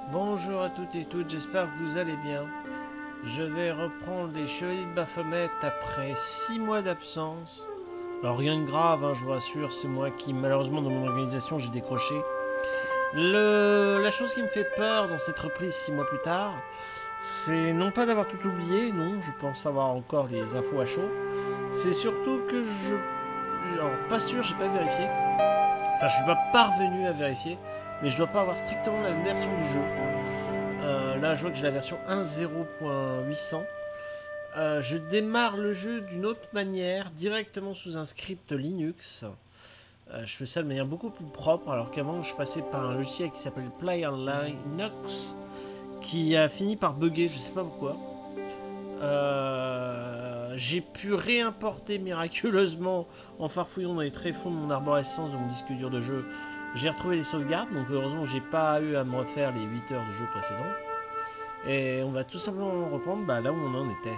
Bonjour à toutes et toutes, j'espère que vous allez bien. Je vais reprendre les Chevaliers de Baphomet après 6 mois d'absence. Alors rien de grave, hein, je vous rassure, c'est moi qui malheureusement dans mon organisation j'ai décroché. La chose qui me fait peur dans cette reprise 6 mois plus tard, c'est non pas d'avoir tout oublié, non, je pense avoir encore les infos à chaud. C'est surtout que alors pas sûr, j'ai pas vérifié. Enfin, je suis pas parvenu à vérifier, mais je dois pas avoir strictement la version du jeu. Là, je vois que j'ai la version 1.0.800. Je démarre le jeu d'une autre manière, directement sous un script Linux. Je fais ça de manière beaucoup plus propre, alors qu'avant, je passais par un logiciel qui s'appelle Player Linux, qui a fini par bugger, je sais pas pourquoi. J'ai pu réimporter miraculeusement en farfouillant dans les tréfonds de mon arborescence de mon disque dur de jeu. J'ai retrouvé les sauvegardes, donc heureusement j'ai pas eu à me refaire les 8 heures de jeu précédentes. Et on va tout simplement reprendre là où on en était.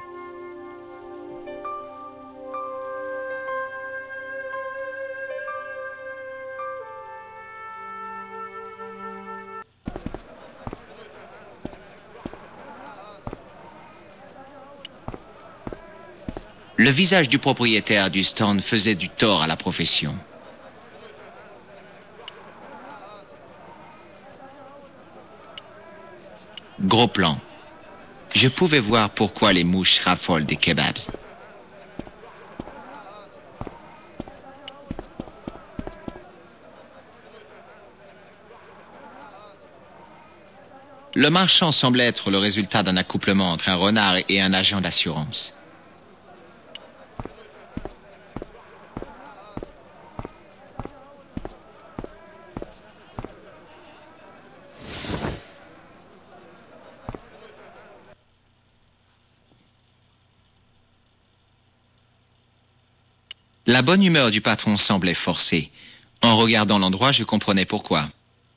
Le visage du propriétaire du stand faisait du tort à la profession. Gros plan. Je pouvais voir pourquoi les mouches raffolent des kebabs. Le marchand semblait être le résultat d'un accouplement entre un renard et un agent d'assurance. La bonne humeur du patron semblait forcée. En regardant l'endroit, je comprenais pourquoi.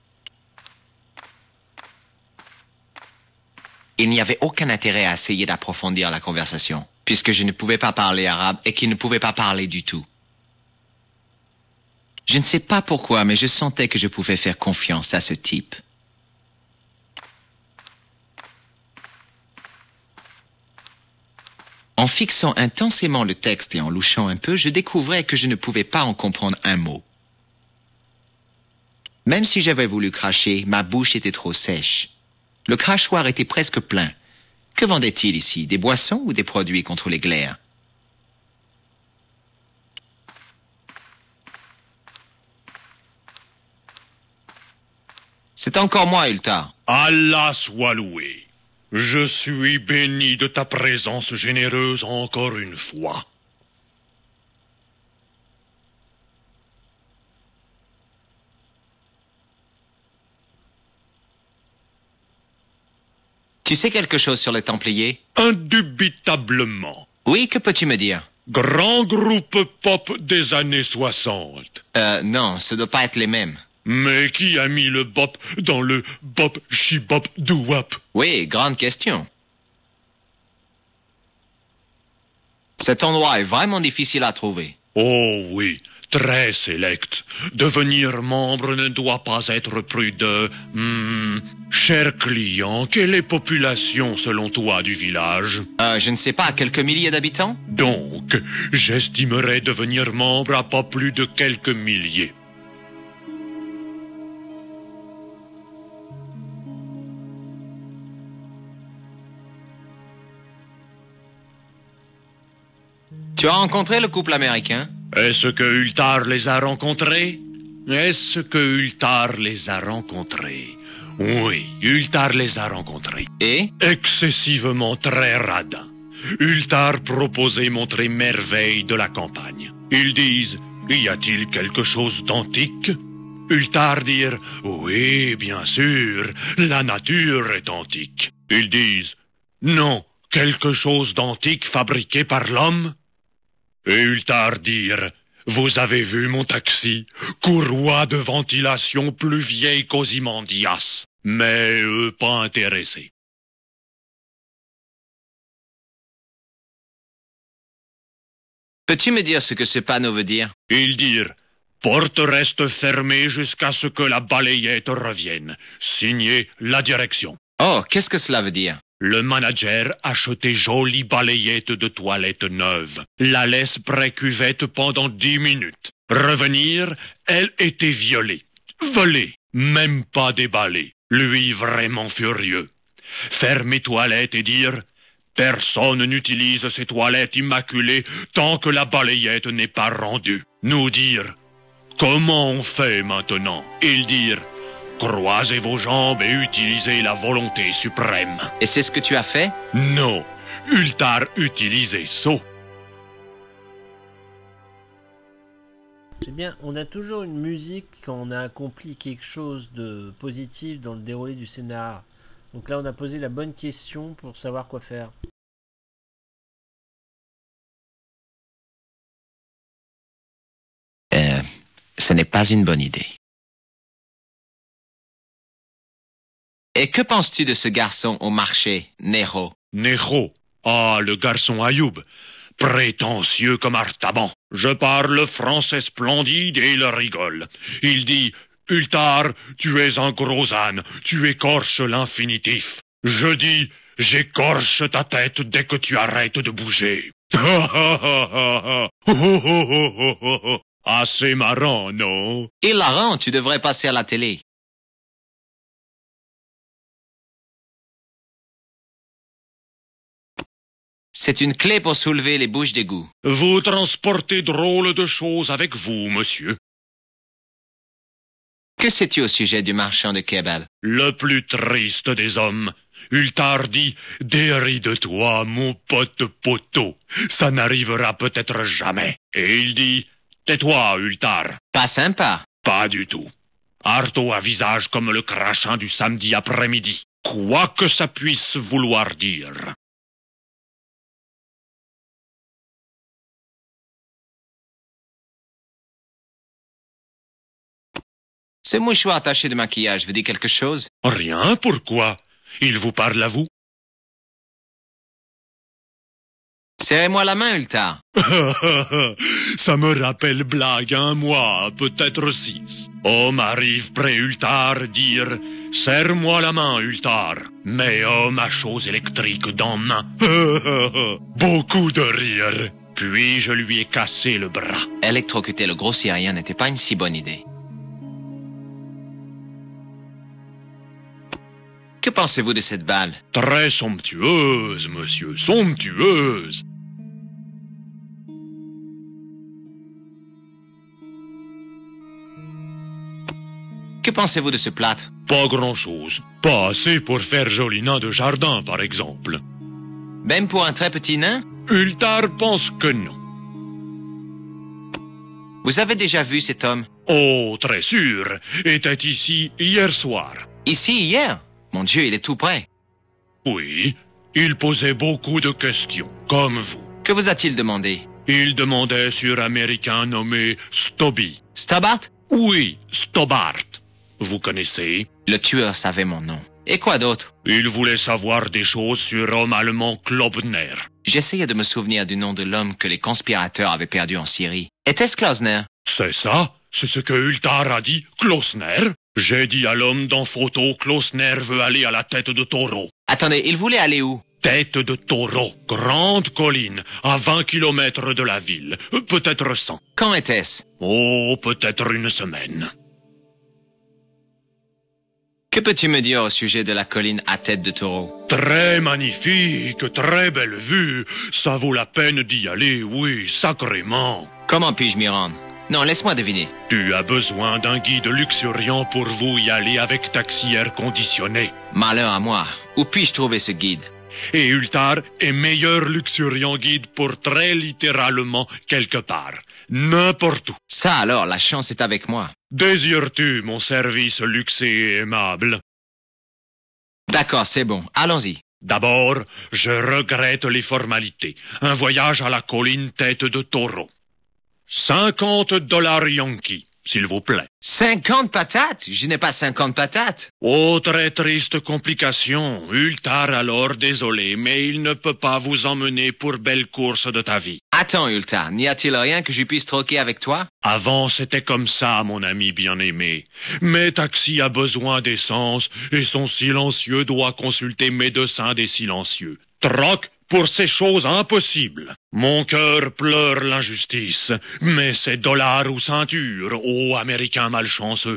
Il n'y avait aucun intérêt à essayer d'approfondir la conversation, puisque je ne pouvais pas parler arabe et qu'il ne pouvait pas parler du tout. Je ne sais pas pourquoi, mais je sentais que je pouvais faire confiance à ce type. En fixant intensément le texte et en louchant un peu, je découvrais que je ne pouvais pas en comprendre un mot. Même si j'avais voulu cracher, ma bouche était trop sèche. Le crachoir était presque plein. Que vendait-il ici? Des boissons ou des produits contre les glaires? C'est encore moi, Ultar. Allah soit loué. Je suis béni de ta présence généreuse encore une fois. Tu sais quelque chose sur les Templiers? Indubitablement. Oui, que peux-tu me dire? Grand groupe pop des années 60. Non, ce ne doit pas être les mêmes. Mais qui a mis le bop dans le bop shibop doo-wop? Oui, grande question. Cet endroit est vraiment difficile à trouver. Oh oui, très sélect. Devenir membre ne doit pas être plus de... cher client, quelle est population selon toi du village? Je ne sais pas, quelques milliers d'habitants? Donc, j'estimerais devenir membre à pas plus de quelques milliers. Tu as rencontré le couple américain? Est-ce que Ultar les a rencontrés? Est-ce que Ultar les a rencontrés? Oui, Ultar les a rencontrés. Et? Excessivement très radins. Ultar proposait montrer merveilles de la campagne. Ils disent, y a-t-il quelque chose d'antique? Ultar dire, oui, bien sûr, la nature est antique. Ils disent, non, quelque chose d'antique fabriqué par l'homme? Et Ultar dire, vous avez vu mon taxi, courroie de ventilation plus vieille qu'Ozymandias, mais eux pas intéressés. Peux-tu me dire ce que ce panneau veut dire? Ils dirent, Porte reste fermée jusqu'à ce que la balayette revienne. Signé la direction. Oh, qu'est-ce que cela veut dire? Le manager achetait jolie balayette de toilette neuve. La laisse pré-cuvette pendant 10 minutes. Revenir, elle était violée. Volée, même pas déballée. Lui vraiment furieux. Fermer toilette et dire « Personne n'utilise ces toilettes immaculées tant que la balayette n'est pas rendue. » Nous dire « Comment on fait maintenant ?» Ils dire « Croisez vos jambes et utilisez la volonté suprême. » Et c'est ce que tu as fait? Non, Ultar utilisait ça. Eh bien, on a toujours une musique quand on a accompli quelque chose de positif dans le déroulé du scénar. Donc là, on a posé la bonne question pour savoir quoi faire. Ce n'est pas une bonne idée. Et que penses-tu de ce garçon au marché, Nero? Nero, ah, le garçon Ayoub, prétentieux comme Artaban. Je parle français splendide et il rigole. Il dit « Ultar, tu es un gros âne, tu écorches l'infinitif. » Je dis « J'écorche ta tête dès que tu arrêtes de bouger. » Assez marrant, non? Hilarant, tu devrais passer à la télé. C'est une clé pour soulever les bouches d'égout. Vous transportez drôle de choses avec vous, monsieur. Que sais-tu au sujet du marchand de kebab? Le plus triste des hommes. Ultar dit « Déris de toi, mon pote poteau. Ça n'arrivera peut-être jamais. » Et il dit « Tais-toi, Ultar. » Pas sympa. Pas du tout. Arto à visage comme le crachin du samedi après-midi. Quoi que ça puisse vouloir dire. Ce mouchoir taché de maquillage veut dire quelque chose? Rien, pourquoi? Il vous parle à vous? Serrez-moi la main, Ultar. Ça me rappelle blague 1 mois, peut-être 6. Homme arrive près Ultar dire « Serre-moi la main, Ultar. » Mais homme a chose électrique dans main. Beaucoup de rire. Puis je lui ai cassé le bras. Électrocuter le gros Syrien n'était pas une si bonne idée. Que pensez-vous de cette balle? Très somptueuse, monsieur, somptueuse. Que pensez-vous de ce plâtre? Pas grand-chose. Pas assez pour faire joli nain de jardin, par exemple. Même pour un très petit nain? Ultar pense que non. Vous avez déjà vu cet homme? Oh, très sûr. Était ici hier soir. Ici, hier? Mon Dieu, il est tout près. Oui, il posait beaucoup de questions, comme vous. Que vous a-t-il demandé? Il demandait sur Américain nommé Stobby. Stobart? Oui, Stobart. Vous connaissez? Le tueur savait mon nom. Et quoi d'autre? Il voulait savoir des choses sur l'homme allemand Klobner. J'essayais de me souvenir du nom de l'homme que les conspirateurs avaient perdu en Syrie. Était-ce Klausner? C'est ça? C'est ce que Ultar a dit, Klausner? J'ai dit à l'homme dans photo, Klausner veut aller à la tête de taureau. Attendez, il voulait aller où? Tête de taureau, grande colline, à 20 kilomètres de la ville, peut-être 100. Quand était-ce? Oh, peut-être une semaine. Que peux-tu me dire au sujet de la colline à tête de taureau? Très magnifique, très belle vue. Ça vaut la peine d'y aller, oui, sacrément. Comment puis-je m'y rendre? Non, laisse-moi deviner. Tu as besoin d'un guide luxuriant pour vous y aller avec taxi air conditionné. Malheur à moi. Où puis-je trouver ce guide? Et Ultar est meilleur luxuriant guide pour très littéralement quelque part. N'importe où. Ça alors, la chance est avec moi. Désires-tu mon service luxé et aimable? D'accord, c'est bon. Allons-y. D'abord, je regrette les formalités. Un voyage à la colline tête de taureau. $50 Yankee, s'il vous plaît. 50 patates? Je n'ai pas 50 patates. Oh, très triste complication. Ultar alors, désolé, mais il ne peut pas vous emmener pour belle course de ta vie. Attends, Ultar, n'y a-t-il rien que je puisse troquer avec toi? Avant, c'était comme ça, mon ami bien-aimé. Mais Taxi a besoin d'essence et son silencieux doit consulter médecin des silencieux. Troc pour ces choses impossibles. Mon cœur pleure l'injustice, mais c'est dollar ou ceinture, ô Américain malchanceux.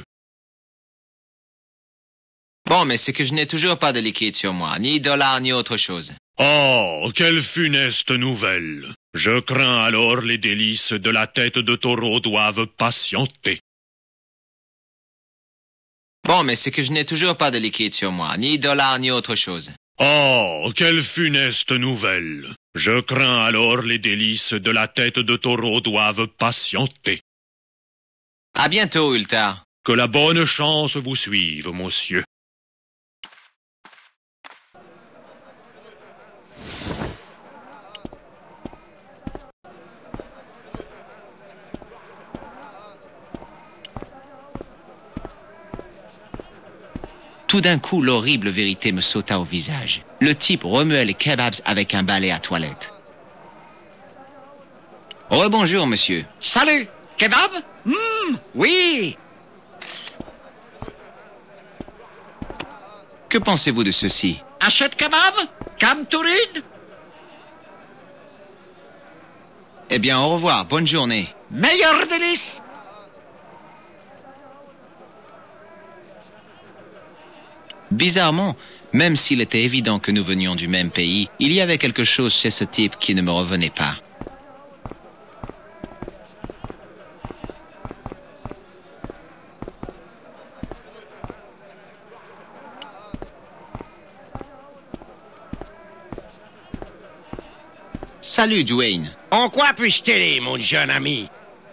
Bon, mais c'est que je n'ai toujours pas de liquide sur moi, ni dollar ni autre chose. Oh, quelle funeste nouvelle! Je crains alors les délices de la tête de taureau doivent patienter. Bon, mais c'est que je n'ai toujours pas de liquide sur moi, ni dollar ni autre chose. Oh, quelle funeste nouvelle! Je crains alors les délices de la tête de taureau doivent patienter. À bientôt, Ultar. Que la bonne chance vous suive, monsieur. Tout d'un coup, l'horrible vérité me sauta au visage. Le type remuait les kebabs avec un balai à toilette. Rebonjour, monsieur. Salut! Kebab? Oui! Que pensez-vous de ceci? Achète kebab? Cam Touride? Eh bien, au revoir, bonne journée. Meilleur délice! Bizarrement, même s'il était évident que nous venions du même pays, il y avait quelque chose chez ce type qui ne me revenait pas. Salut, Dwayne. En quoi puis-je t'aider, mon jeune ami?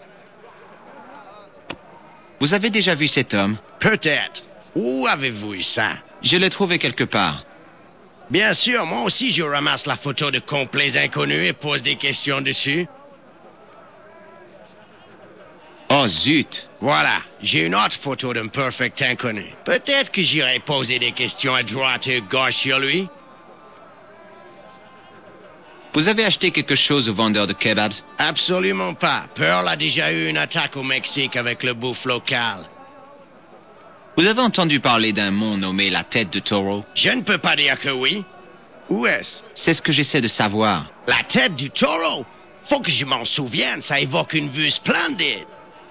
Vous avez déjà vu cet homme? Peut-être. Où avez-vous eu ça? Je l'ai trouvé quelque part. Bien sûr, moi aussi je ramasse la photo de complets inconnus et pose des questions dessus. Oh zut! Voilà, j'ai une autre photo d'un perfect inconnu. Peut-être que j'irai poser des questions à droite et à gauche sur lui. Vous avez acheté quelque chose au vendeur de kebabs? Absolument pas. Pearl a déjà eu une attaque au Mexique avec le bouffe local. Vous avez entendu parler d'un mont nommé la tête de taureau? Je ne peux pas dire que oui. Où est-ce? C'est ce que j'essaie de savoir. La tête du taureau? Faut que je m'en souvienne, ça évoque une vue splendide.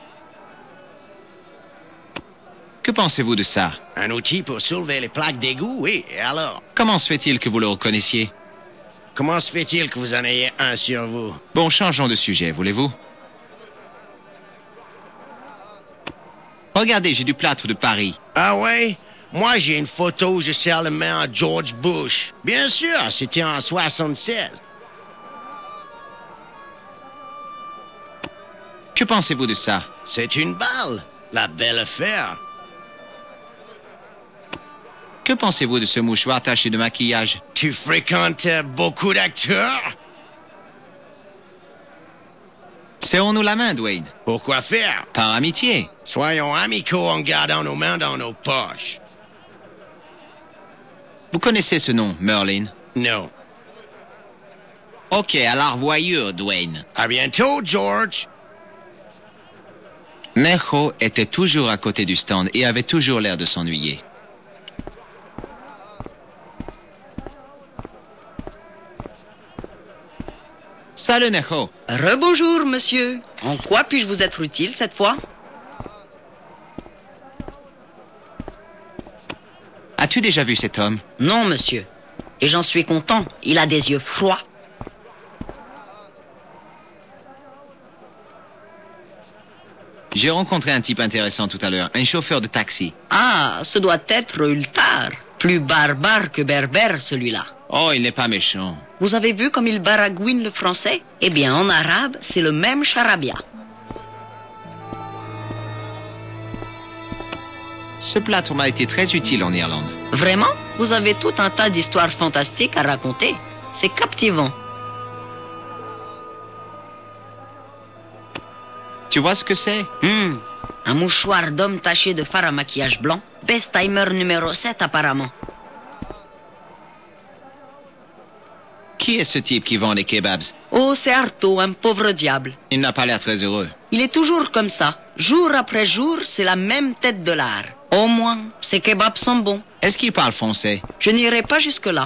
Que pensez-vous de ça? Un outil pour soulever les plaques d'égout, oui, et alors? Comment se fait-il que vous le reconnaissiez? Comment se fait-il que vous en ayez un sur vous? Bon, changeons de sujet, voulez-vous? Regardez, j'ai du plâtre de Paris. Ah ouais? Moi, j'ai une photo où je serre la main à George Bush. Bien sûr, c'était en 76. Que pensez-vous de ça? C'est une balle. La belle affaire. Que pensez-vous de ce mouchoir taché de maquillage? Tu fréquentes beaucoup d'acteurs? Serrons-nous la main, Dwayne. Pourquoi faire? Par amitié. Soyons amicaux en gardant nos mains dans nos poches. Vous connaissez ce nom, Merlin? Non. Ok, à la revoyure, Dwayne. À bientôt, George. Merjo était toujours à côté du stand et avait toujours l'air de s'ennuyer. Salut, Nejo. Rebonjour, monsieur. En quoi puis-je vous être utile cette fois? As-tu déjà vu cet homme? Non, monsieur. Et j'en suis content. Il a des yeux froids. J'ai rencontré un type intéressant tout à l'heure, un chauffeur de taxi. Ah, ce doit être Ultar. Plus barbare que berbère, celui-là. Oh, il n'est pas méchant. Vous avez vu comme il baragouine le français? Eh bien, en arabe, c'est le même charabia. Ce plâtre m'a été très utile en Irlande. Vraiment? Vous avez tout un tas d'histoires fantastiques à raconter. C'est captivant. Tu vois ce que c'est? Un mouchoir d'homme taché de fard à maquillage blanc. Best timer numéro 7 apparemment. Qui est ce type qui vend les kebabs? Oh, c'est Artaud, un pauvre diable. Il n'a pas l'air très heureux. Il est toujours comme ça. Jour après jour, c'est la même tête de l'art. Au moins, ses kebabs sont bons. Est-ce qu'il parle français? Je n'irai pas jusque-là.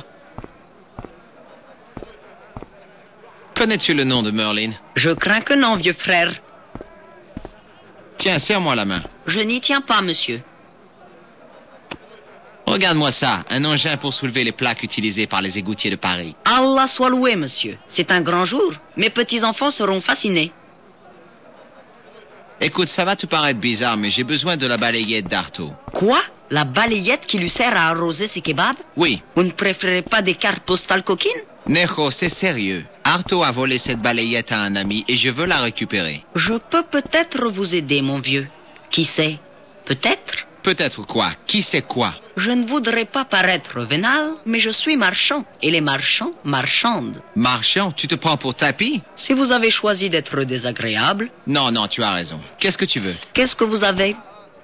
Connais-tu le nom de Merlin? Je crains que non, vieux frère. Tiens, serre-moi la main. Je n'y tiens pas, monsieur. Regarde-moi ça, un engin pour soulever les plaques utilisées par les égoutiers de Paris. Allah soit loué, monsieur. C'est un grand jour. Mes petits-enfants seront fascinés. Écoute, ça va te paraître bizarre, mais j'ai besoin de la balayette d'Artaud. Quoi? La balayette qui lui sert à arroser ses kebabs? Oui. Vous ne préférez pas des cartes postales coquines? Nejo, c'est sérieux. Artaud a volé cette balayette à un ami et je veux la récupérer. Je peux peut-être vous aider, mon vieux. Qui sait? Peut-être? Peut-être quoi? Qui sait quoi? Je ne voudrais pas paraître vénal, mais je suis marchand. Et les marchands marchandent. Marchand, tu te prends pour tapis? Si vous avez choisi d'être désagréable... Non, tu as raison. Qu'est-ce que tu veux? Qu'est-ce que vous avez?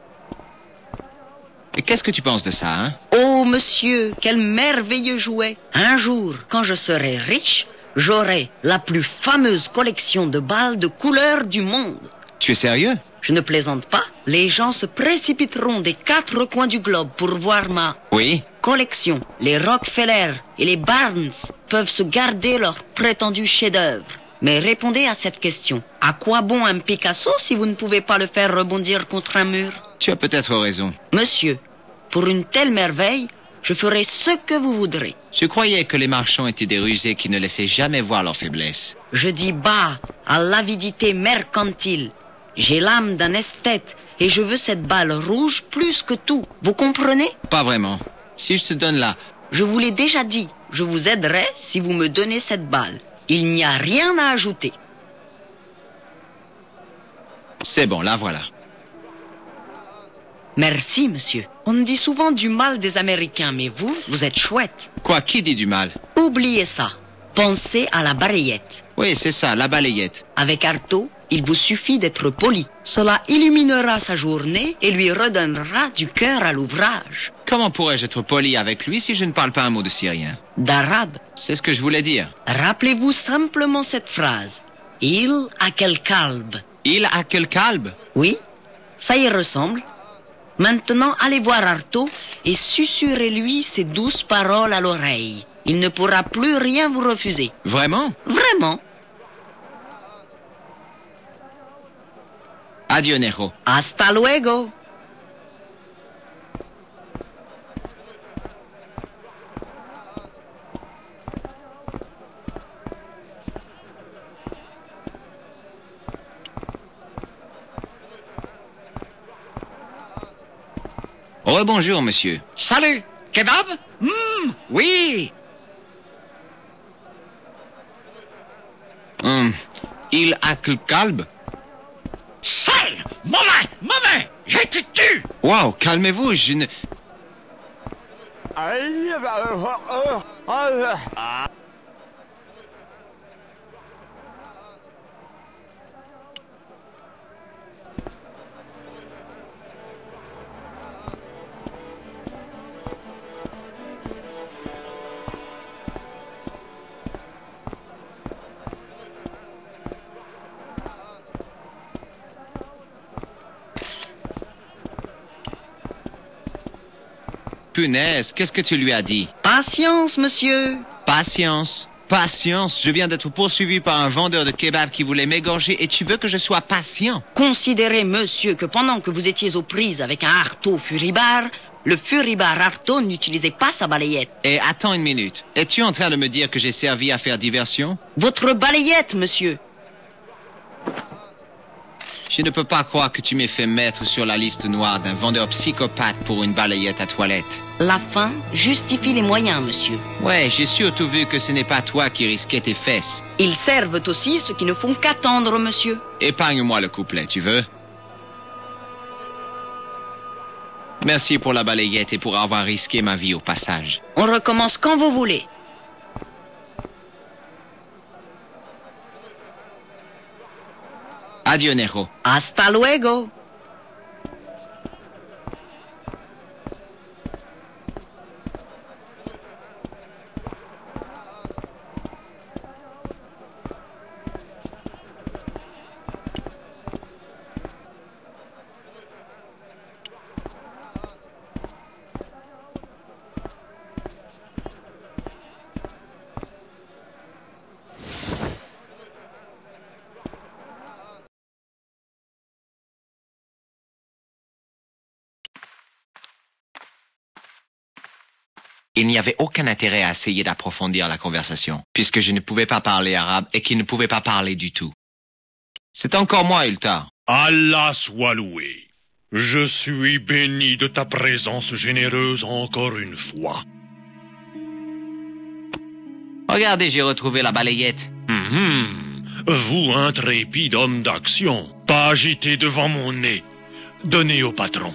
Et qu'est-ce que tu penses de ça, hein? Oh, monsieur, quel merveilleux jouet! Un jour, quand je serai riche, j'aurai la plus fameuse collection de balles de couleur du monde. Tu es sérieux? Je ne plaisante pas. Les gens se précipiteront des 4 coins du globe pour voir ma Oui. collection. Les Rockefeller et les Barnes peuvent se garder leur prétendu chef-d'œuvre. Mais répondez à cette question. À quoi bon un Picasso si vous ne pouvez pas le faire rebondir contre un mur? Tu as peut-être raison. Monsieur, pour une telle merveille, je ferai ce que vous voudrez. Je croyais que les marchands étaient des rusés qui ne laissaient jamais voir leurs faiblesses. Je dis bas à l'avidité mercantile. J'ai l'âme d'un esthète et je veux cette balle rouge plus que tout. Vous comprenez? Pas vraiment. Si je te donne la... Je vous l'ai déjà dit. Je vous aiderai si vous me donnez cette balle. Il n'y a rien à ajouter. C'est bon, la voilà. Merci, monsieur. On dit souvent du mal des Américains, mais vous êtes chouette. Quoi, qui dit du mal? Oubliez ça. Pensez à la balayette. Oui, c'est ça, la balayette. Avec Artaud, il vous suffit d'être poli. Cela illuminera sa journée et lui redonnera du cœur à l'ouvrage. Comment pourrais-je être poli avec lui si je ne parle pas un mot de syrien? D'arabe. C'est ce que je voulais dire. Rappelez-vous simplement cette phrase. Il a quel calbe. Il a quel calbe? Oui, ça y ressemble. Maintenant, allez voir Artaud et susurrez-lui ces douces paroles à l'oreille. Il ne pourra plus rien vous refuser. Vraiment? Vraiment. Adieu, Nejo. Hasta luego. Rebonjour, monsieur. Salut. Kebab? Oui. Il a quel calbe? Sale. Mauvais. Je te tue. Wow, calmez-vous, je ne... Punaise, qu'est-ce que tu lui as dit? Patience, monsieur. Patience. Patience, je viens d'être poursuivi par un vendeur de kebab qui voulait m'égorger et tu veux que je sois patient? Considérez, monsieur, que pendant que vous étiez aux prises avec un Artaud furibard, le furibard Artaud n'utilisait pas sa balayette. Et attends une minute. Es-tu en train de me dire que j'ai servi à faire diversion? Votre balayette, monsieur. Je ne peux pas croire que tu m'aies fait mettre sur la liste noire d'un vendeur psychopathe pour une balayette à toilette. La fin justifie les moyens, monsieur. Ouais, j'ai surtout vu que ce n'est pas toi qui risquais tes fesses. Ils servent aussi ceux qui ne font qu'attendre, monsieur. Épargne-moi le couplet, tu veux? Merci pour la balayette et pour avoir risqué ma vie au passage. On recommence quand vous voulez. Adieu, Nejo. Hasta luego. Il n'y avait aucun intérêt à essayer d'approfondir la conversation, puisque je ne pouvais pas parler arabe et qu'il ne pouvait pas parler du tout. C'est encore moi, Ultar. Allah soit loué. Je suis béni de ta présence généreuse encore une fois. Regardez, j'ai retrouvé la balayette. Vous, intrépide homme d'action, pas agité devant mon nez. Donnez au patron.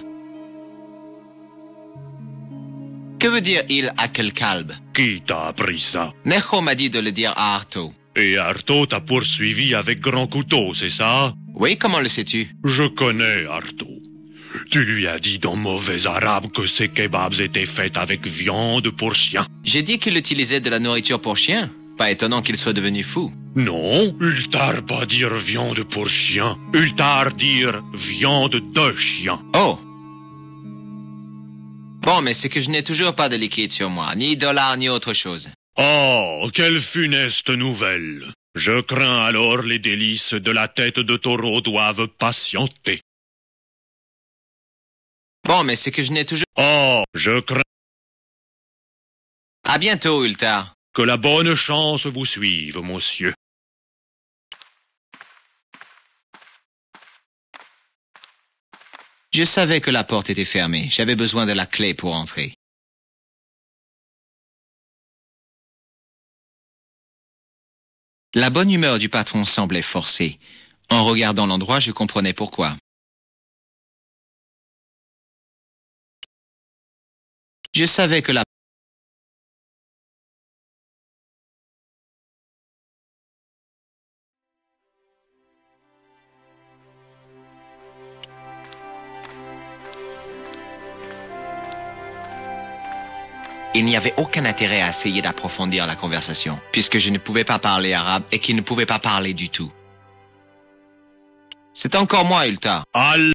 Que veut dire il à quel calbe? Qui t'a appris ça? Necho m'a dit de le dire à Arto. Et Arto t'a poursuivi avec grand couteau, c'est ça? Oui, comment le sais-tu? Je connais Arto. Tu lui as dit dans mauvais arabe que ces kebabs étaient faits avec viande pour chien. J'ai dit qu'il utilisait de la nourriture pour chien. Pas étonnant qu'il soit devenu fou. Non, Ultar pas dire viande pour chien. Ultar dire viande de chien. Oh! Bon, mais c'est que je n'ai toujours pas de liquide sur moi, ni dollar, ni autre chose. Oh, quelle funeste nouvelle. Je crains alors les délices de la tête de taureau doivent patienter. Bon, mais c'est que je n'ai toujours... Oh, je crains... À bientôt, Ultar. Que la bonne chance vous suive, monsieur. Je savais que la porte était fermée. J'avais besoin de la clé pour entrer. La bonne humeur du patron semblait forcée. En regardant l'endroit, je comprenais pourquoi. Je savais que la... Il n'y avait aucun intérêt à essayer d'approfondir la conversation, puisque je ne pouvais pas parler arabe et qu'il ne pouvait pas parler du tout. C'est encore moi, Ultar. Allah.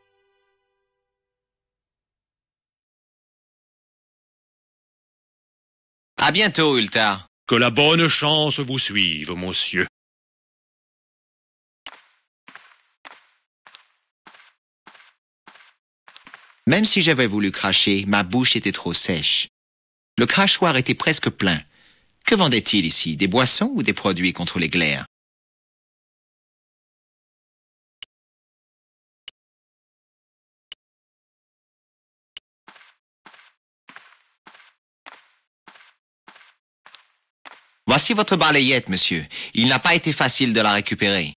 À bientôt, Ultar. Que la bonne chance vous suive, monsieur. Même si j'avais voulu cracher, ma bouche était trop sèche. Le crachoir était presque plein. Que vendait-il ici? Des boissons ou des produits contre les glaires? Voici votre balayette, monsieur. Il n'a pas été facile de la récupérer.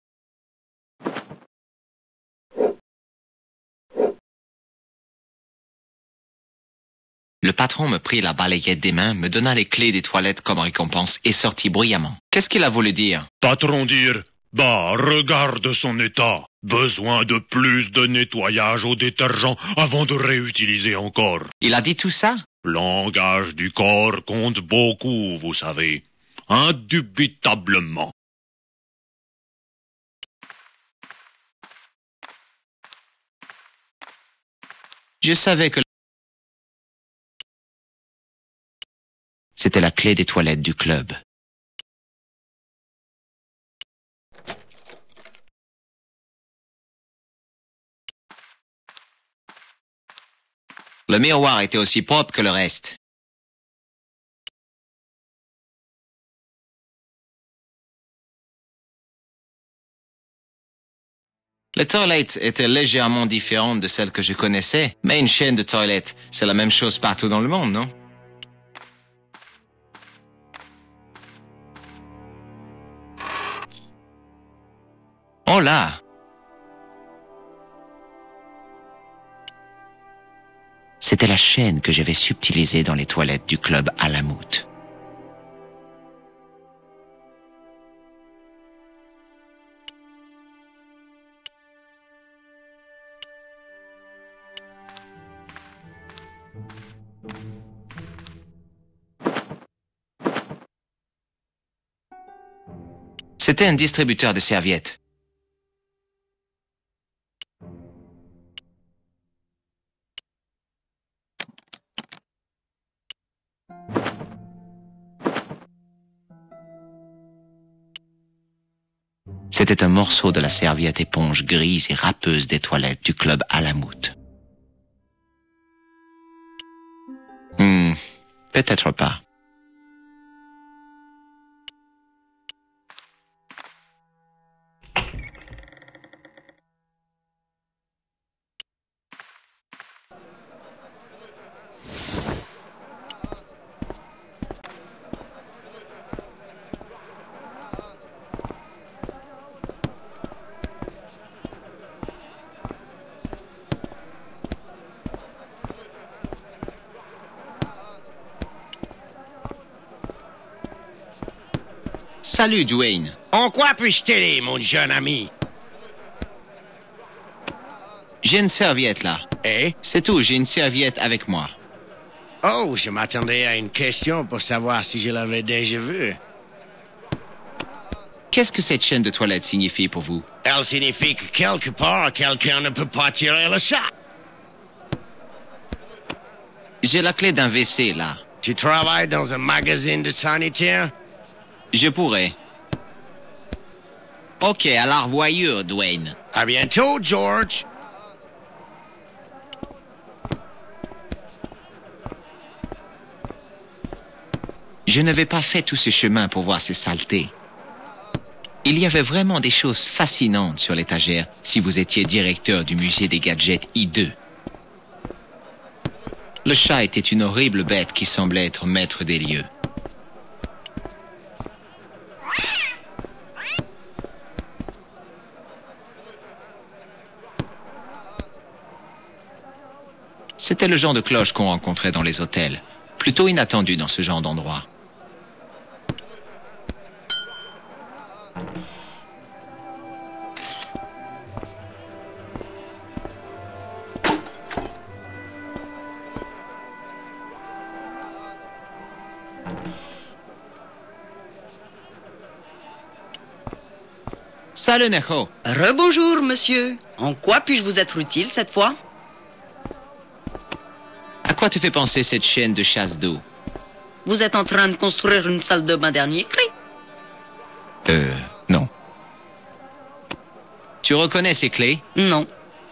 Le patron me prit la balayette des mains, me donna les clés des toilettes comme récompense et sortit bruyamment. Qu'est-ce qu'il a voulu dire? Patron dire, bah, regarde son état. Besoin de plus de nettoyage au détergent avant de réutiliser encore. Il a dit tout ça? Langage du corps compte beaucoup, vous savez. Indubitablement. Je savais que c'était la clé des toilettes du club. Le miroir était aussi propre que le reste. Les toilettes étaient légèrement différentes de celles que je connaissais, mais une chaîne de toilettes, c'est la même chose partout dans le monde, non? Oh là! C'était la chaîne que j'avais subtilisée dans les toilettes du club Alamout. C'était un distributeur de serviettes. C'était un morceau de la serviette éponge grise et râpeuse des toilettes du club Alamout. Peut-être pas. Salut, Dwayne. En quoi puis-je t'aider, mon jeune ami? J'ai une serviette là. Eh? C'est tout, j'ai une serviette avec moi. Oh, je m'attendais à une question pour savoir si je l'avais déjà vue. Qu'est-ce que cette chaîne de toilette signifie pour vous? Elle signifie que quelque part, quelqu'un ne peut pas tirer le chat. J'ai la clé d'un WC là. Tu travailles dans un magasin de sanitaire? Je pourrais. Ok, à la revoyure, Dwayne. À bientôt, George. Je n'avais pas fait tout ce chemin pour voir ces saletés. Il y avait vraiment des choses fascinantes sur l'étagère si vous étiez directeur du musée des gadgets I2. Le chat était une horrible bête qui semblait être maître des lieux. C'était le genre de cloche qu'on rencontrait dans les hôtels, plutôt inattendu dans ce genre d'endroit. Salut, Necho. Rebonjour, monsieur. En quoi puis-je vous être utile cette fois? À quoi te fait penser cette chaîne de chasse d'eau? Vous êtes en train de construire une salle de bain dernier cri? Non. Tu reconnais ces clés? Non.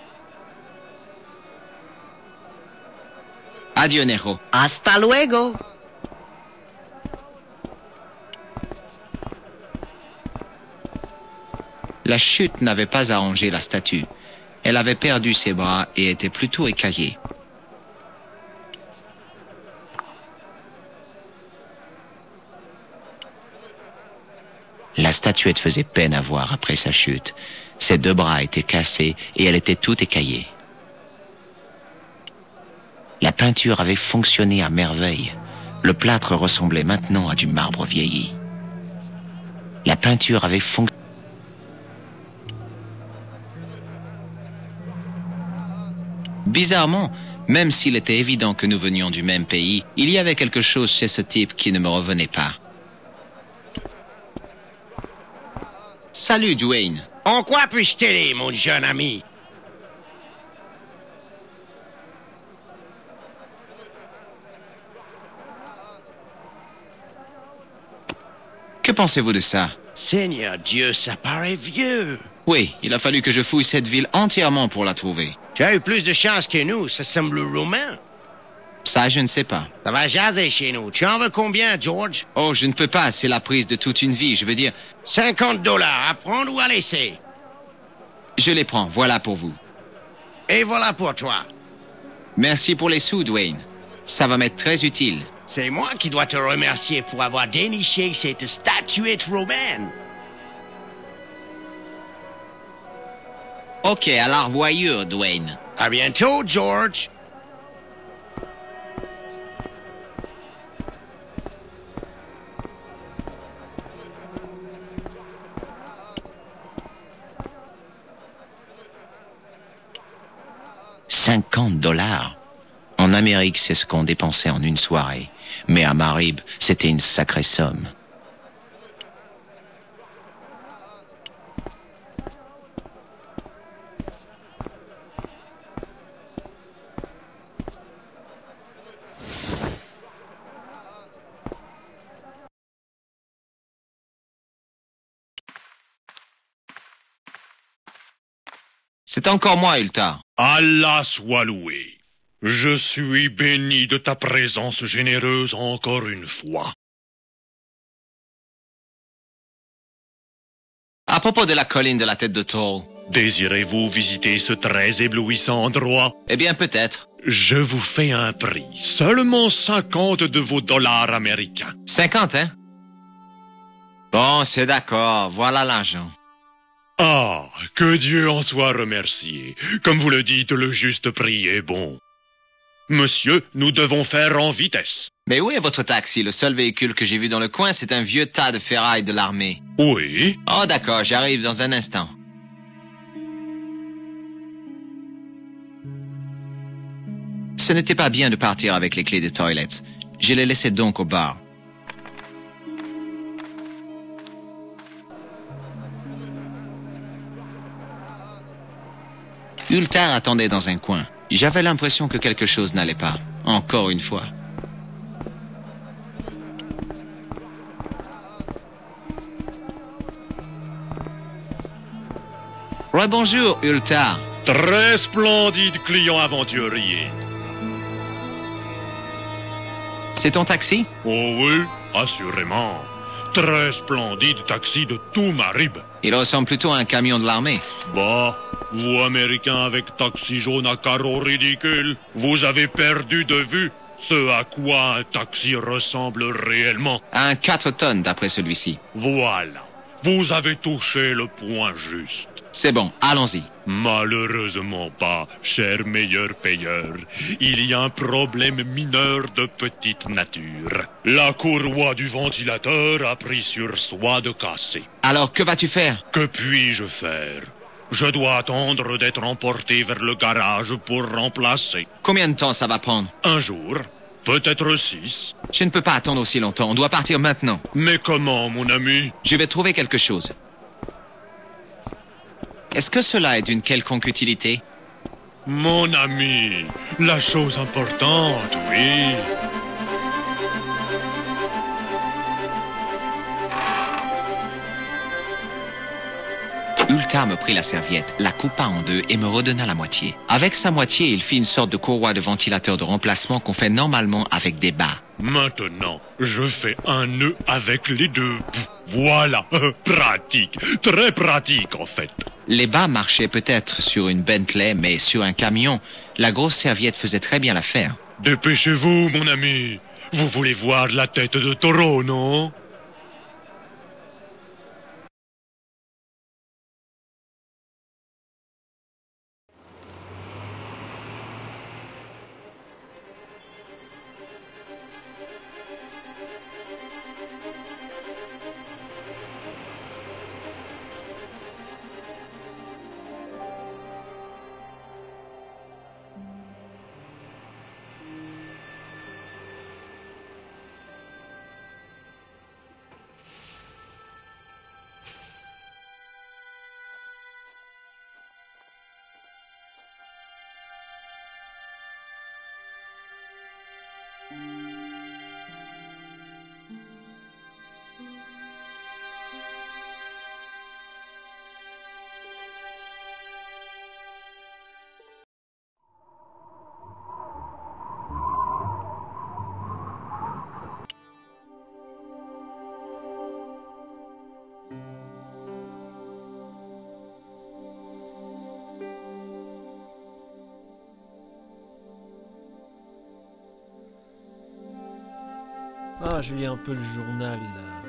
Adieu, Necho. Hasta luego. La chute n'avait pas arrangé la statue. Elle avait perdu ses bras et était plutôt écaillée. La statuette faisait peine à voir après sa chute. Ses deux bras étaient cassés et elle était toute écaillée. La peinture avait fonctionné à merveille. Le plâtre ressemblait maintenant à du marbre vieilli. La peinture avait fonctionné. Bizarrement, même s'il était évident que nous venions du même pays, il y avait quelque chose chez ce type qui ne me revenait pas. Salut, Dwayne. En quoi puis-je t'aider, mon jeune ami? Que pensez-vous de ça? Seigneur Dieu, ça paraît vieux. Oui, il a fallu que je fouille cette ville entièrement pour la trouver. Tu as eu plus de chance que nous, ça semble romain. Ça, je ne sais pas. Ça va jaser chez nous. Tu en veux combien, George? Oh, je ne peux pas, c'est la prise de toute une vie, je veux dire... $50, à prendre ou à laisser? Je les prends, voilà pour vous. Et voilà pour toi. Merci pour les sous, Dwayne. Ça va m'être très utile. C'est moi qui dois te remercier pour avoir déniché cette statuette romaine. Ok, à la revoyure, Dwayne. À bientôt, George. $50. En Amérique, c'est ce qu'on dépensait en une soirée. Mais à Marib, c'était une sacrée somme. C'est encore moi, Ultar. Allah soit loué. Je suis béni de ta présence généreuse encore une fois. À propos de la colline de la tête de taureau. Désirez-vous visiter ce très éblouissant endroit? Eh bien, peut-être. Je vous fais un prix. Seulement 50 de vos dollars américains. 50, hein? Bon, c'est d'accord. Voilà l'argent. Ah, que Dieu en soit remercié. Comme vous le dites, le juste prix est bon. Monsieur, nous devons faire en vitesse. Mais où est votre taxi? Le seul véhicule que j'ai vu dans le coin, c'est un vieux tas de ferraille de l'armée. Oui. Oh, d'accord, j'arrive dans un instant. Ce n'était pas bien de partir avec les clés des toilettes. Je les laissais donc au bar. Ultar attendait dans un coin. J'avais l'impression que quelque chose n'allait pas. Encore une fois. Rebonjour, Ultar. Très splendide client aventurier. C'est ton taxi? Oh oui, assurément. Très splendide taxi de tout Marib. Il ressemble plutôt à un camion de l'armée. Bah, vous Américains avec taxi jaune à carreaux ridicules, vous avez perdu de vue ce à quoi un taxi ressemble réellement. Un 4 tonnes d'après celui-ci. Voilà, vous avez touché le point juste. C'est bon, allons-y. Malheureusement pas, cher meilleur payeur. Il y a un problème mineur de petite nature. La courroie du ventilateur a pris sur soi de casser. Alors, que vas-tu faire? Que puis-je faire? Je dois attendre d'être emporté vers le garage pour remplacer. Combien de temps ça va prendre? Un jour, peut-être 6. Je ne peux pas attendre aussi longtemps, on doit partir maintenant. Mais comment, mon ami? Je vais trouver quelque chose. Est-ce que cela est d'une quelconque utilité? Mon ami, la chose importante, oui. Ultar me prit la serviette, la coupa en deux et me redonna la moitié. Avec sa moitié, il fit une sorte de courroie de ventilateur de remplacement qu'on fait normalement avec des bas. Maintenant, je fais un nœud avec les deux bouts. Voilà, pratique, très pratique en fait. Les bas marchaient peut-être sur une Bentley, mais sur un camion, la grosse serviette faisait très bien l'affaire. Dépêchez-vous, mon ami. Vous voulez voir la tête de taureau, non? Ah, je lis un peu le journal, là.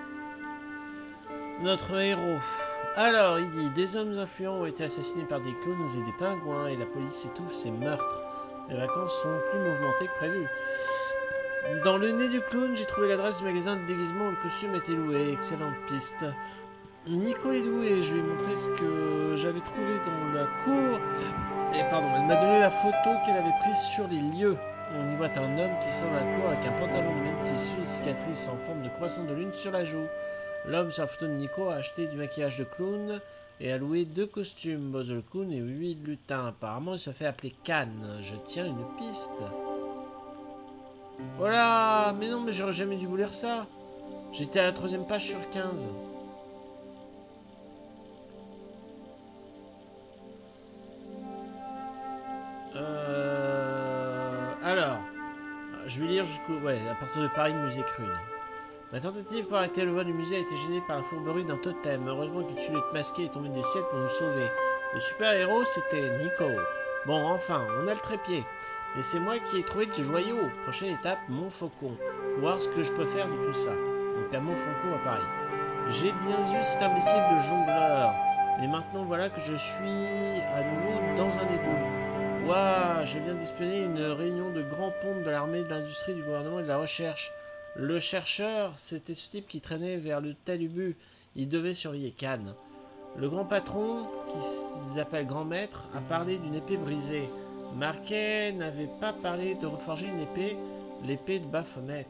Notre héros. Alors, il dit, des hommes influents ont été assassinés par des clowns et des pingouins, et la police étouffe ces meurtres. Les vacances sont plus mouvementées que prévu. Dans le nez du clown, j'ai trouvé l'adresse du magasin de déguisement où le costume était loué. Excellente piste. Nico est loué, je lui ai montré ce que j'avais trouvé dans la cour. Et pardon, elle m'a donné la photo qu'elle avait prise sur les lieux. On y voit un homme qui sort de la cour avec un pantalon de même tissu, une cicatrice en forme de croissant de lune sur la joue. L'homme sur la photo de Nico a acheté du maquillage de clown et a loué 2 costumes, Buzz le clown et 8 lutins. Apparemment, il se fait appeler Cannes. Je tiens une piste. Voilà, mais non, mais j'aurais jamais dû vous lire ça. J'étais à la 3e page sur 15. partir jusqu'au... Ouais, à partir de Paris, musée Crune. Ma tentative pour arrêter le vol du musée a été gênée par la fourberie d'un totem. Heureusement que tu es masqué est tombé du ciel pour nous sauver. Le super-héros, c'était Nico. Bon, enfin, on a le trépied. Et c'est moi qui ai trouvé ce joyau. Prochaine étape, Montfaucon. Pour voir ce que je peux faire de tout ça. Donc à Montfaucon à Paris. J'ai bien eu cet imbécile de jongleur. Mais maintenant, voilà que je suis à nouveau dans un égout. Waouh, je viens d'espionner une réunion de grands pontes de l'armée, de l'industrie, du gouvernement et de la recherche. Le chercheur, c'était ce type qui traînait vers le Talubu. Il devait surveiller Cannes. Le grand patron, qui s'appelle Grand Maître, a parlé d'une épée brisée. Marquet n'avait pas parlé de reforger une épée, l'épée de Baphomet.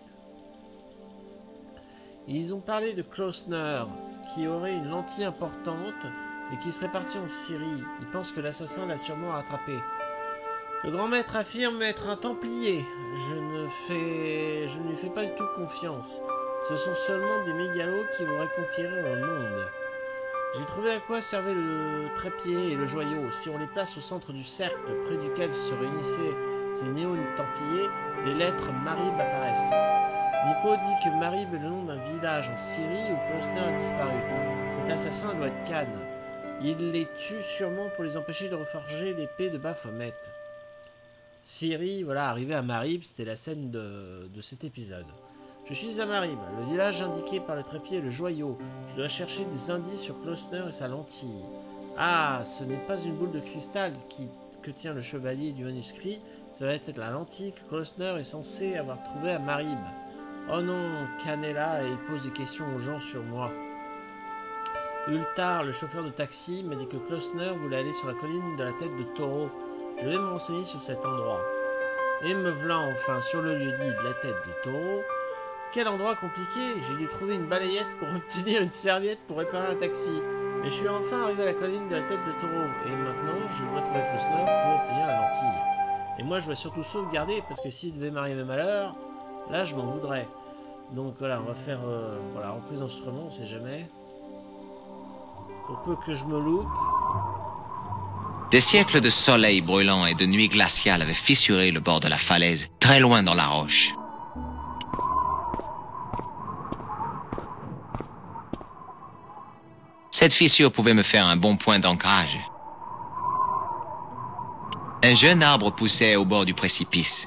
Ils ont parlé de Klausner, qui aurait une lentille importante, mais qui serait parti en Syrie. Ils pensent que l'assassin l'a sûrement rattrapé. Le grand maître affirme être un templier. Je ne lui fais pas du tout confiance. Ce sont seulement des mégalos qui voudraient conquérir le monde. J'ai trouvé à quoi servait le trépied et le joyau. Si on les place au centre du cercle près duquel se réunissaient ces néo-templiers, les lettres Marib apparaissent. Nico dit que Marib est le nom d'un village en Syrie où Klausner a disparu. Cet assassin doit être Cannes. Il les tue sûrement pour les empêcher de reforger l'épée de Baphomet. Syrie, voilà, arrivé à Marib, c'était la scène de cet épisode. Je suis à Marib, le village indiqué par le trépied et le joyau. Je dois chercher des indices sur Klausner et sa lentille. Ah, ce n'est pas une boule de cristal que tient le chevalier du manuscrit, ça va être la lentille que Klausner est censé avoir trouvée à Marib. Oh non, Cannes est là et il pose des questions aux gens sur moi. Ultar, le chauffeur de taxi, m'a dit que Klausner voulait aller sur la colline de la tête de taureau. Je vais me renseigner sur cet endroit. Et me voilà enfin sur le lieu-dit de la tête de taureau. Quel endroit compliqué. J'ai dû trouver une balayette pour obtenir une serviette pour réparer un taxi. Mais je suis enfin arrivé à la colline de la tête de taureau. Et maintenant, je dois trouver Klausner pour obtenir la lentille. Et moi, je dois surtout sauvegarder, parce que s'il devait m'arriver malheur, là, je m'en voudrais. Donc voilà, on va faire voilà, reprise d'instrument, on sait jamais. Pour peu que je me loupe. Des siècles de soleil brûlant et de nuit glaciale avaient fissuré le bord de la falaise, très loin dans la roche. Cette fissure pouvait me faire un bon point d'ancrage. Un jeune arbre poussait au bord du précipice.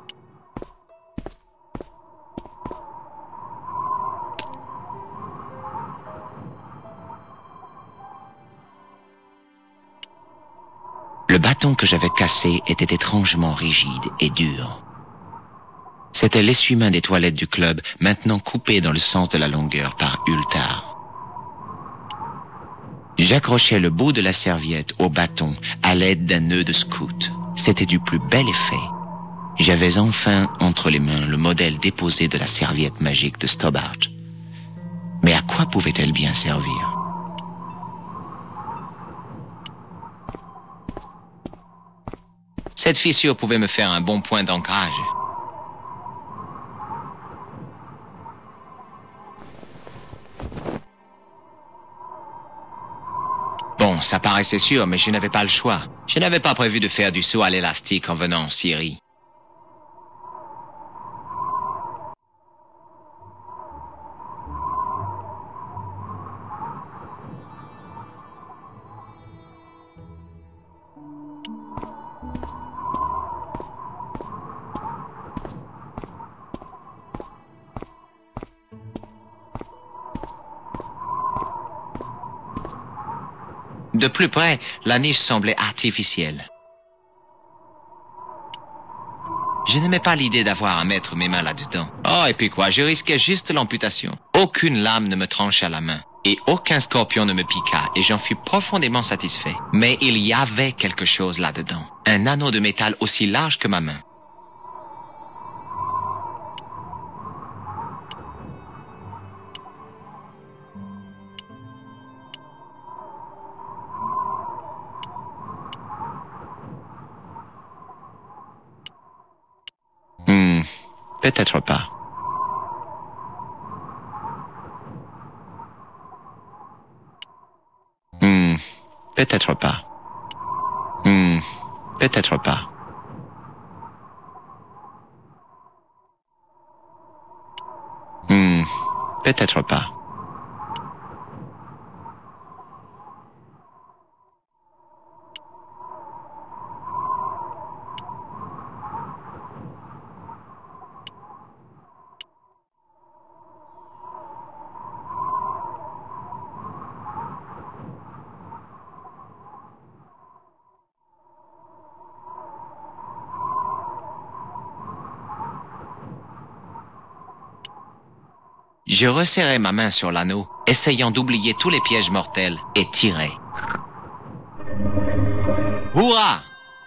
Le bâton que j'avais cassé était étrangement rigide et dur. C'était l'essuie-main des toilettes du club, maintenant coupé dans le sens de la longueur par Ultar. J'accrochais le bout de la serviette au bâton à l'aide d'un nœud de scout. C'était du plus bel effet. J'avais enfin entre les mains le modèle déposé de la serviette magique de Stobart. Mais à quoi pouvait-elle bien servir ? Cette fissure pouvait me faire un bon point d'ancrage. Bon, ça paraissait sûr, mais je n'avais pas le choix. Je n'avais pas prévu de faire du saut à l'élastique en venant en Syrie. De plus près, la niche semblait artificielle. Je n'aimais pas l'idée d'avoir à mettre mes mains là-dedans. Oh, et puis quoi, je risquais juste l'amputation. Aucune lame ne me trancha la main. Et aucun scorpion ne me piqua, et j'en fus profondément satisfait. Mais il y avait quelque chose là-dedans. Un anneau de métal aussi large que ma main. Peut-être pas. Peut-être pas. Peut-être pas. Peut-être pas. Je resserrai ma main sur l'anneau, essayant d'oublier tous les pièges mortels, et tirai. Hurrah!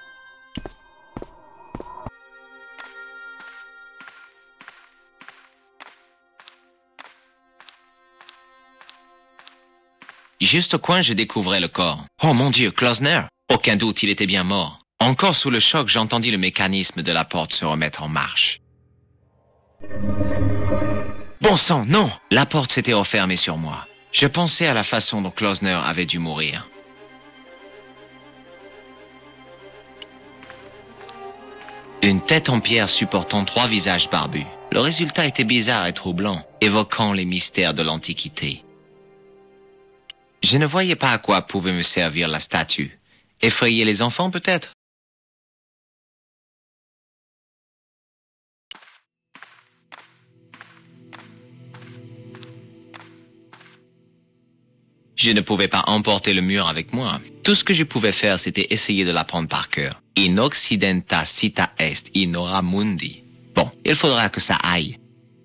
Juste au coin, je découvrais le corps. Oh mon Dieu, Klausner! Aucun doute, il était bien mort. Encore sous le choc, j'entendis le mécanisme de la porte se remettre en marche. Bon sang, non! La porte s'était refermée sur moi. Je pensais à la façon dont Klausner avait dû mourir. Une tête en pierre supportant 3 visages barbus. Le résultat était bizarre et troublant, évoquant les mystères de l'Antiquité. Je ne voyais pas à quoi pouvait me servir la statue. Effrayer les enfants peut-être? Je ne pouvais pas emporter le mur avec moi. Tout ce que je pouvais faire, c'était essayer de l'apprendre par cœur. In occidenta cita est in hora mundi. Bon, il faudra que ça aille.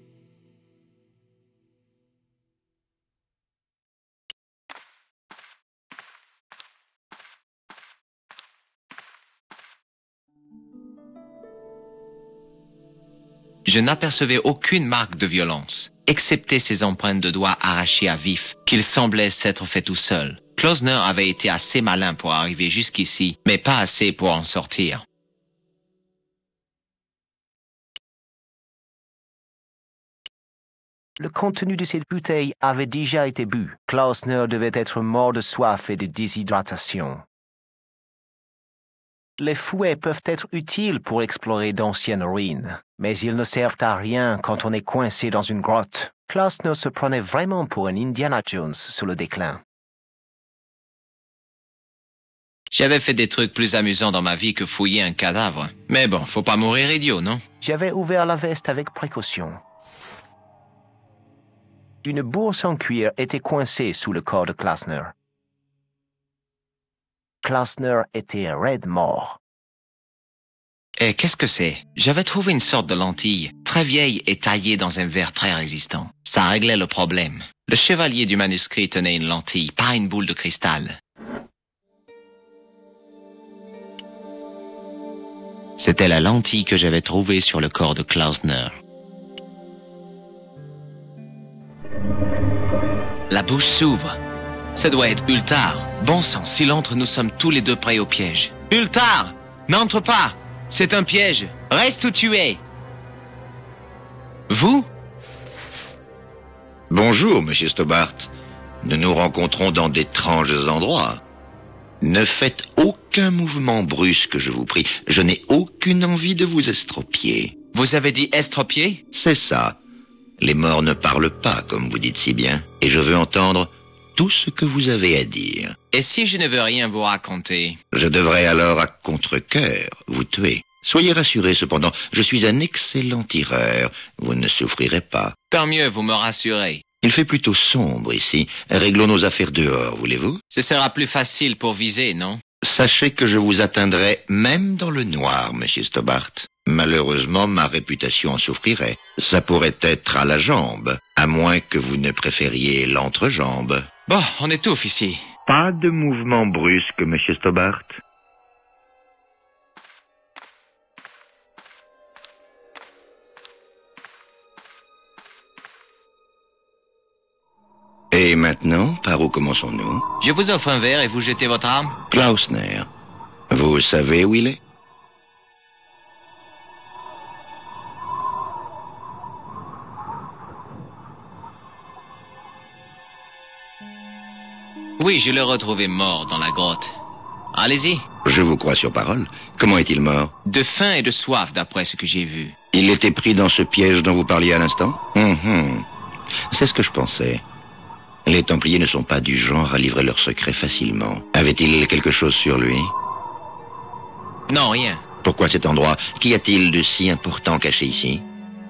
Je n'apercevais aucune marque de violence, excepté ces empreintes de doigts arrachées à vif, qu'il semblait s'être fait tout seul. Klausner avait été assez malin pour arriver jusqu'ici, mais pas assez pour en sortir. Le contenu de cette bouteille avait déjà été bu. Klausner devait être mort de soif et de déshydratation. Les fouets peuvent être utiles pour explorer d'anciennes ruines, mais ils ne servent à rien quand on est coincé dans une grotte. Klausner se prenait vraiment pour un Indiana Jones sous le déclin. J'avais fait des trucs plus amusants dans ma vie que fouiller un cadavre. Mais bon, faut pas mourir idiot, non? J'avais ouvert la veste avec précaution. Une bourse en cuir était coincée sous le corps de Klausner. Klausner était raide mort. Et qu'est-ce que c'est? J'avais trouvé une sorte de lentille, très vieille et taillée dans un verre très résistant. Ça réglait le problème. Le chevalier du manuscrit tenait une lentille, pas une boule de cristal. C'était la lentille que j'avais trouvée sur le corps de Klausner. La bouche s'ouvre. Ça doit être Ultar. Bon sang, s'il entre, nous sommes tous les deux prêts au piège. Ultar! N'entre pas! C'est un piège. Reste où tu es. Vous? Bonjour, monsieur Stobart. Nous nous rencontrons dans d'étranges endroits. Ne faites aucun mouvement brusque, je vous prie. Je n'ai aucune envie de vous estropier. Vous avez dit estropier? C'est ça. Les morts ne parlent pas, comme vous dites si bien. Et je veux entendre tout ce que vous avez à dire. Et si je ne veux rien vous raconter? Je devrais alors à contre-cœur vous tuer. Soyez rassurés cependant, je suis un excellent tireur. Vous ne souffrirez pas. Tant mieux, vous me rassurez. Il fait plutôt sombre ici. Réglons nos affaires dehors, voulez-vous? Ce sera plus facile pour viser, non? Sachez que je vous atteindrai même dans le noir, monsieur Stobart. Malheureusement, ma réputation en souffrirait. Ça pourrait être à la jambe, à moins que vous ne préfériez l'entrejambe. Bon, on étouffe ici. Pas de mouvement brusque, monsieur Stobart. Et maintenant, par où commençons-nous? Je vous offre un verre et vous jetez votre arme? Klausner. Vous savez où il est? Oui, je l'ai retrouvé mort dans la grotte. Allez-y. Je vous crois sur parole. Comment est-il mort? De faim et de soif, d'après ce que j'ai vu. Il était pris dans ce piège dont vous parliez à l'instant? C'est ce que je pensais. Les Templiers ne sont pas du genre à livrer leurs secrets facilement. Avait-il quelque chose sur lui? Non, rien. Pourquoi cet endroit? Qu'y a-t-il de si important caché ici?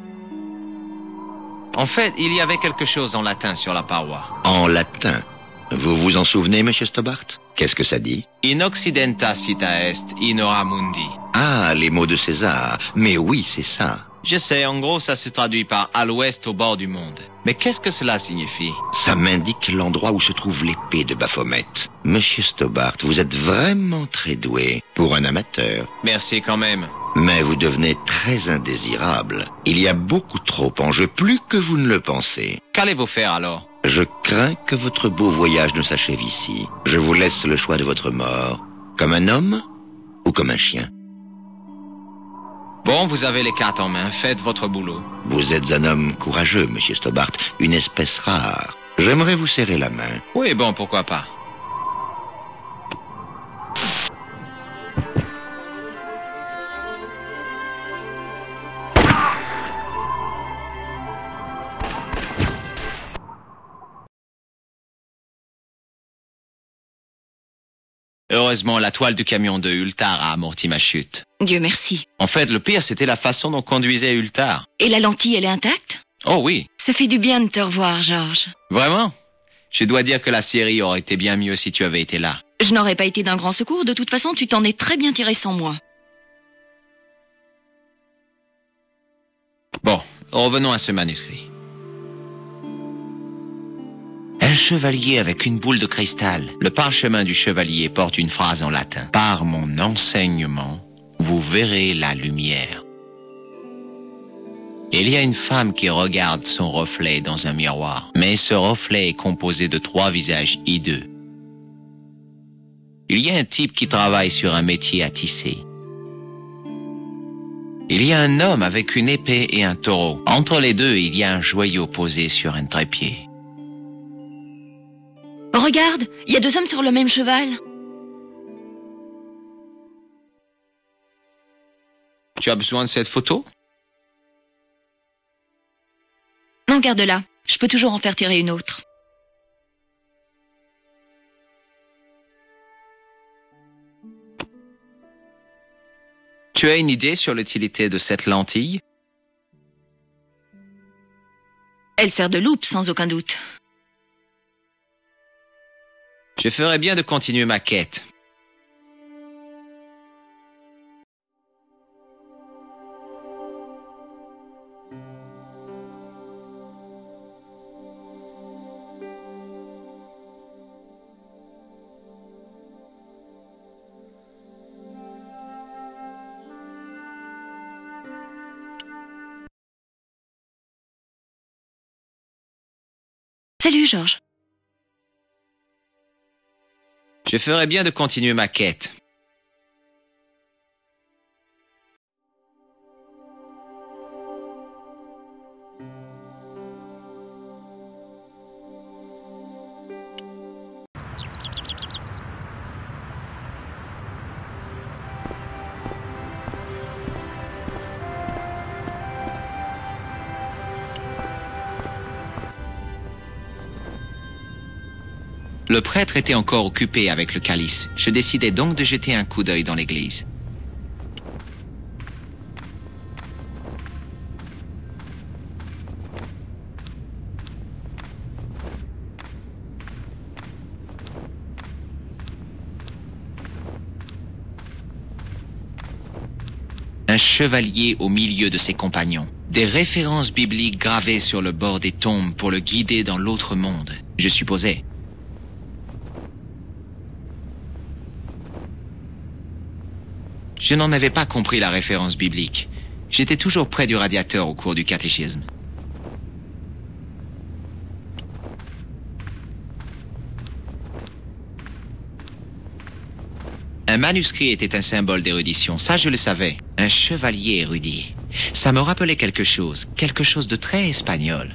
En fait, il y avait quelque chose en latin sur la paroi. En latin. Vous vous en souvenez, monsieur Stobart? Qu'est-ce que ça dit? In occidenta cita est, in ora mundi. Ah, les mots de César. Mais oui, c'est ça. Je sais, en gros, ça se traduit par à l'ouest au bord du monde. Mais qu'est-ce que cela signifie? Ça m'indique l'endroit où se trouve l'épée de Baphomet. Monsieur Stobart, vous êtes vraiment très doué pour un amateur. Merci quand même. Mais vous devenez très indésirable. Il y a beaucoup trop en jeu, plus que vous ne le pensez. Qu'allez-vous faire alors? Je crains que votre beau voyage ne s'achève ici. Je vous laisse le choix de votre mort. Comme un homme ou comme un chien? Bon, vous avez les cartes en main, faites votre boulot. Vous êtes un homme courageux, monsieur Stobart, une espèce rare. J'aimerais vous serrer la main. Oui, bon, pourquoi pas. Heureusement, la toile du camion de Ultar a amorti ma chute. Dieu merci. En fait, le pire, c'était la façon dont conduisait Ultar. Et la lentille, elle est intacte? Oh oui. Ça fait du bien de te revoir, Georges. Vraiment? Je dois dire que la série aurait été bien mieux si tu avais été là. Je n'aurais pas été d'un grand secours, de toute façon, tu t'en es très bien tiré sans moi. Bon, revenons à ce manuscrit. Un chevalier avec une boule de cristal. Le parchemin du chevalier porte une phrase en latin. Par mon enseignement, vous verrez la lumière. Il y a une femme qui regarde son reflet dans un miroir, mais ce reflet est composé de 3 visages hideux. Il y a un type qui travaille sur un métier à tisser. Il y a un homme avec une épée et un taureau. Entre les deux, il y a un joyau posé sur un trépied. Regarde, il y a 2 hommes sur le même cheval. Tu as besoin de cette photo? Non, garde-la. Je peux toujours en faire tirer une autre. Tu as une idée sur l'utilité de cette lentille? Elle sert de loupe, sans aucun doute. Je ferais bien de continuer ma quête. Salut, Georges. Je ferais bien de continuer ma quête. Le prêtre était encore occupé avec le calice. Je décidai donc de jeter un coup d'œil dans l'église. Un chevalier au milieu de ses compagnons. Des références bibliques gravées sur le bord des tombes pour le guider dans l'autre monde, je supposais. Je n'en avais pas compris la référence biblique. J'étais toujours près du radiateur au cours du catéchisme. Un manuscrit était un symbole d'érudition, ça je le savais. Un chevalier érudit. Ça me rappelait quelque chose de très espagnol.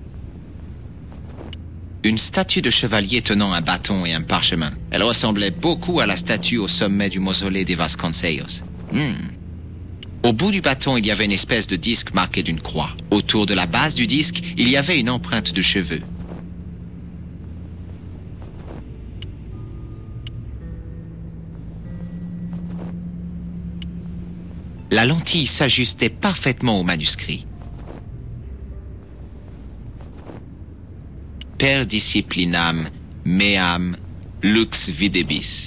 Une statue de chevalier tenant un bâton et un parchemin. Elle ressemblait beaucoup à la statue au sommet du mausolée des Vasconcellos. Au bout du bâton, il y avait une espèce de disque marqué d'une croix. Autour de la base du disque, il y avait une empreinte de cheveux. La lentille s'ajustait parfaitement au manuscrit. Per disciplinam meam lux videbis.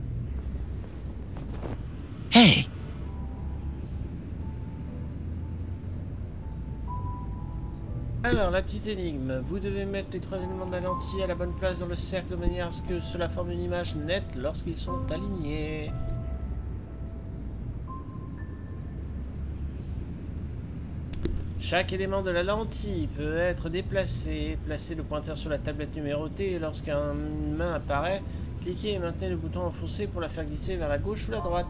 Hey! Alors, la petite énigme. Vous devez mettre les 3 éléments de la lentille à la bonne place dans le cercle de manière à ce que cela forme une image nette lorsqu'ils sont alignés. Chaque élément de la lentille peut être déplacé. Placez le pointeur sur la tablette numérotée et lorsqu'une main apparaît, cliquez et maintenez le bouton enfoncé pour la faire glisser vers la gauche ou la droite.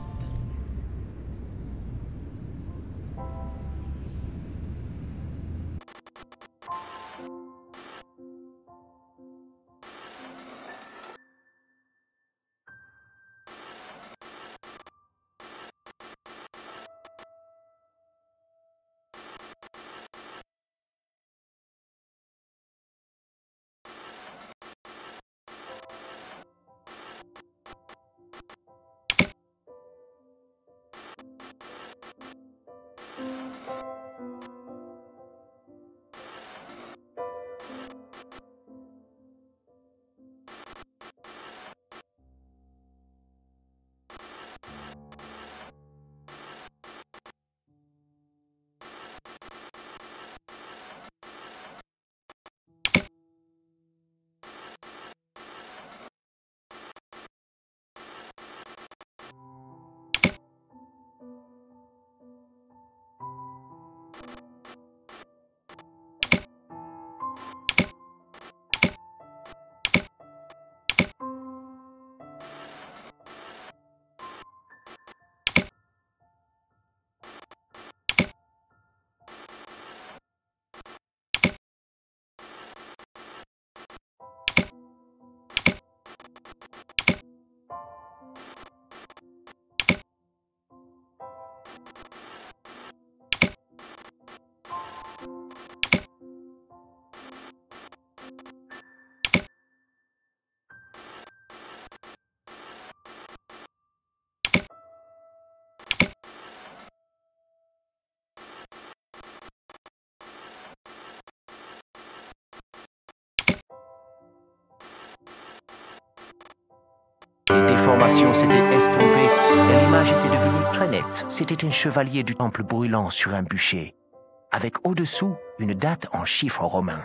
Les déformations s'étaient estompées et l'image était devenue très nette. C'était un chevalier du temple brûlant sur un bûcher, avec au-dessous une date en chiffres romains.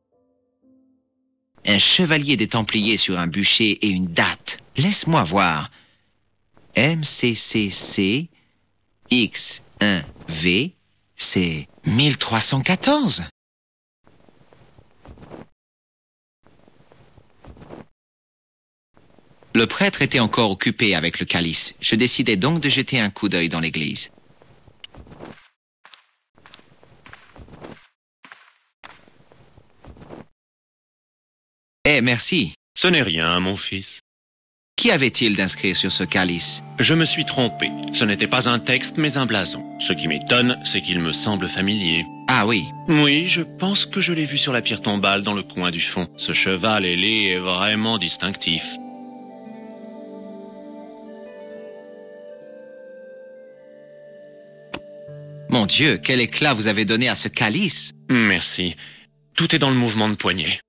Un chevalier des Templiers sur un bûcher et une date. Laisse-moi voir. MCCC X1V, c'est 1314. Le prêtre était encore occupé avec le calice. Je décidai donc de jeter un coup d'œil dans l'église. Eh, merci. Ce n'est rien, mon fils. Qu'y avait-il d'inscrit sur ce calice? Je me suis trompé. Ce n'était pas un texte, mais un blason. Ce qui m'étonne, c'est qu'il me semble familier. Ah oui. Oui, je pense que je l'ai vu sur la pierre tombale dans le coin du fond. Ce cheval ailé est vraiment distinctif. Mon Dieu, quel éclat vous avez donné à ce calice! Merci. Tout est dans le mouvement de poignet.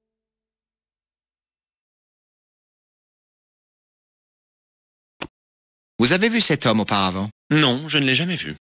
Vous avez vu cet homme auparavant? Non, je ne l'ai jamais vu.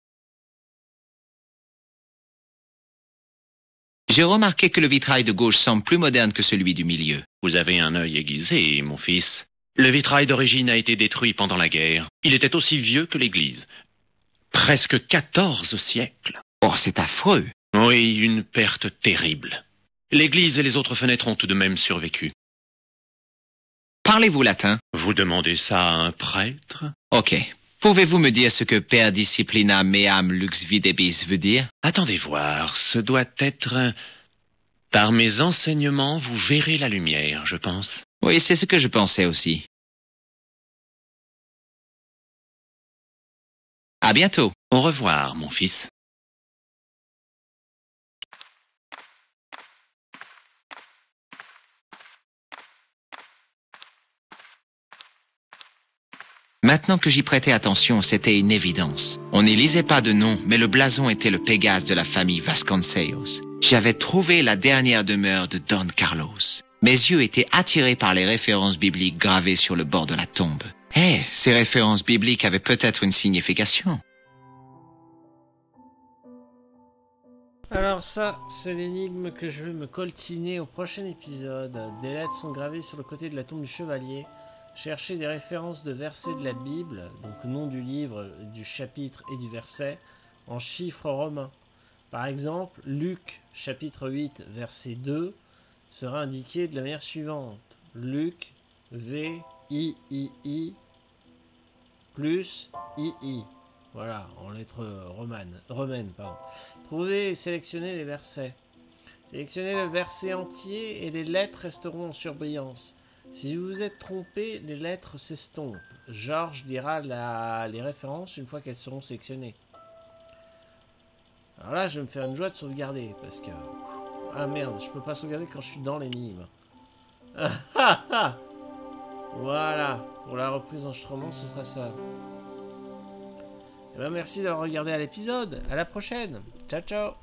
J'ai remarqué que le vitrail de gauche semble plus moderne que celui du milieu. Vous avez un œil aiguisé, mon fils. Le vitrail d'origine a été détruit pendant la guerre. Il était aussi vieux que l'église. Presque 14 siècles. Oh, c'est affreux. Oui, une perte terrible. L'église et les autres fenêtres ont tout de même survécu. Parlez-vous latin? Vous demandez ça à un prêtre? Ok. Pouvez-vous me dire ce que per disciplina meam lux videbis veut dire? Attendez voir, ce doit être... Par mes enseignements, vous verrez la lumière, je pense. Oui, c'est ce que je pensais aussi. À bientôt. Au revoir, mon fils. Maintenant que j'y prêtais attention, c'était une évidence. On n'y lisait pas de nom, mais le blason était le Pégase de la famille Vasconcelos. J'avais trouvé la dernière demeure de Don Carlos. Mes yeux étaient attirés par les références bibliques gravées sur le bord de la tombe. Ces références bibliques avaient peut-être une signification. Alors ça, c'est l'énigme que je vais me coltiner au prochain épisode. Des lettres sont gravées sur le côté de la tombe du chevalier. Cherchez des références de versets de la Bible, donc nom du livre, du chapitre et du verset, en chiffres romains. Par exemple, Luc, chapitre 8, verset 2, sera indiqué de la manière suivante. Luc, V, I, plus I. Voilà, en lettres romaines. Trouvez et sélectionnez les versets. Sélectionnez le verset entier et les lettres resteront en surbrillance. Si vous vous êtes trompé, les lettres s'estompent. Georges dira les références une fois qu'elles seront sélectionnées. Alors là, je vais me faire une joie de sauvegarder, parce que... Ah merde, je peux pas sauvegarder quand je suis dans l'énigme. Voilà, pour la reprise d'enregistrement, ce sera ça. Et ben merci d'avoir regardé à l'épisode. À la prochaine. Ciao, ciao.